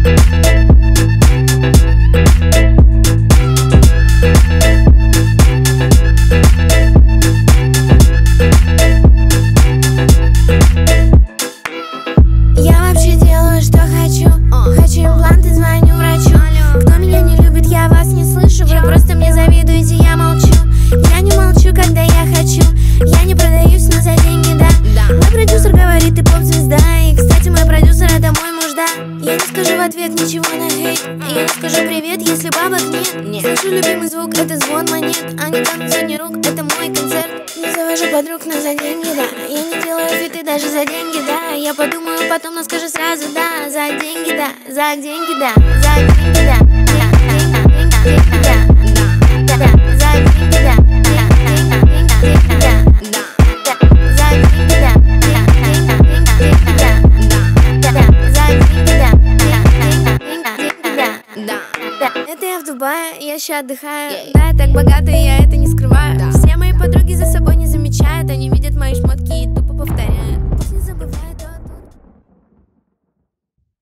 Я не скажу в ответ ничего на хейт. Я не скажу привет, если бабок нет. Слышу любимый звук, это звон монет. Они танцуют не рук, это мой концерт. Не завожу подруг, но за деньги, да. Я не делаю фиты даже за деньги, да. Я подумаю потом, но скажу сразу, да. За деньги, да, за деньги, да. За деньги, да. Деньги, да. За деньги, да. Это я в Дубае, я ща отдыхаю. Да, я так богата, и я это не скрываю. Все мои подруги за собой не замечают. Они видят мои шмотки